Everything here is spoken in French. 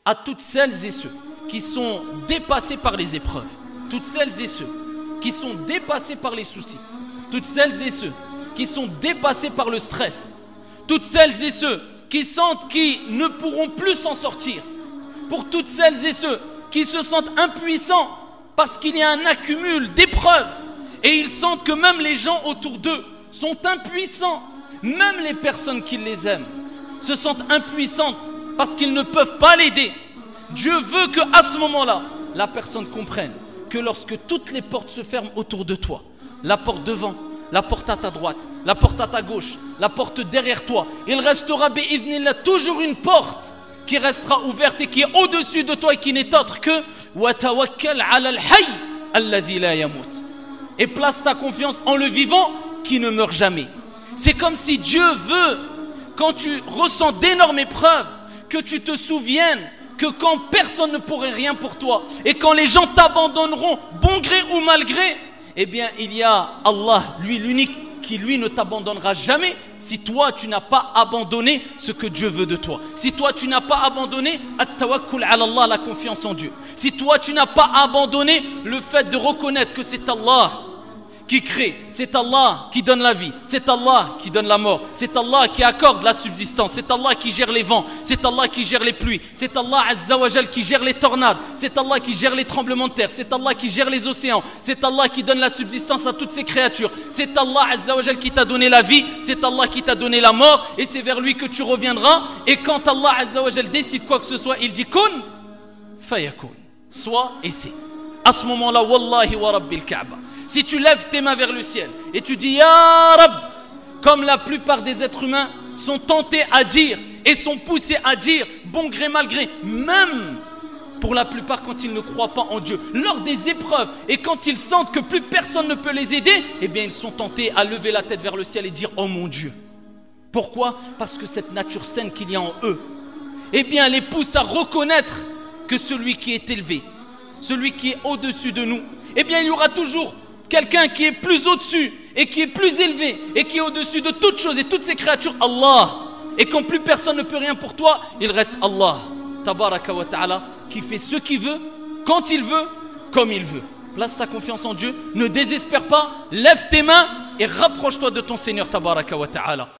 à toutes celles et ceux qui sont dépassés par les épreuves, toutes celles et ceux qui sont dépassés par les soucis, toutes celles et ceux qui sont dépassés par le stress, toutes celles et ceux qui sentent qu'ils ne pourront plus s'en sortir, pour toutes celles et ceux qui se sentent impuissants parce qu'il y a un accumul d'épreuves et ils sentent que même les gens autour d'eux sont impuissants, même les personnes qui les aiment se sentent impuissantes parce qu'ils ne peuvent pas l'aider. Dieu veut qu'à ce moment-là, la personne comprenne que lorsque toutes les portes se ferment autour de toi, la porte devant, la porte à ta droite, la porte à ta gauche, la porte derrière toi, il restera bi'idhnillah toujours une porte qui restera ouverte et qui est au-dessus de toi et qui n'est autre que wa tawakkal 'ala al-hayy alladhi la yamut. Et place ta confiance en le vivant qui ne meurt jamais. C'est comme si Dieu veut, quand tu ressens d'énormes épreuves, que tu te souviennes que quand personne ne pourrait rien pour toi et quand les gens t'abandonneront, bon gré ou mal gré, eh bien il y a Allah, lui l'unique, qui lui ne t'abandonnera jamais si toi tu n'as pas abandonné ce que Dieu veut de toi. Si toi tu n'as pas abandonné at-tawakkul 'ala Allah, la confiance en Dieu. Si toi tu n'as pas abandonné le fait de reconnaître que c'est Allah qui crée, c'est Allah qui donne la vie, c'est Allah qui donne la mort, c'est Allah qui accorde la subsistance, c'est Allah qui gère les vents, c'est Allah qui gère les pluies, c'est Allah Azza wa Jal qui gère les tornades, c'est Allah qui gère les tremblements de terre, c'est Allah qui gère les océans, c'est Allah qui donne la subsistance à toutes ces créatures, c'est Allah Azza wa Jal qui t'a donné la vie, c'est Allah qui t'a donné la mort et c'est vers lui que tu reviendras. Et quand Allah Azza wa Jal décide quoi que ce soit, il dit kun fayakun, soit et c'est. À ce moment-là, wallahi wa rabbil Kaaba, si tu lèves tes mains vers le ciel et tu dis Ya Rab, comme la plupart des êtres humains sont tentés à dire et sont poussés à dire, bon gré mal gré, même pour la plupart quand ils ne croient pas en Dieu, lors des épreuves et quand ils sentent que plus personne ne peut les aider, eh bien ils sont tentés à lever la tête vers le ciel et dire oh mon Dieu. Pourquoi? Parce que cette nature saine qu'il y a en eux, eh bien les pousse à reconnaître que celui qui est élevé, celui qui est au-dessus de nous, eh bien il y aura toujours quelqu'un qui est plus au-dessus et qui est plus élevé et qui est au-dessus de toutes choses et toutes ces créatures, Allah. Et quand plus personne ne peut rien pour toi, il reste Allah, tabaraka wa ta'ala, qui fait ce qu'il veut, quand il veut, comme il veut. Place ta confiance en Dieu, ne désespère pas, lève tes mains et rapproche-toi de ton Seigneur, tabaraka wa ta'ala.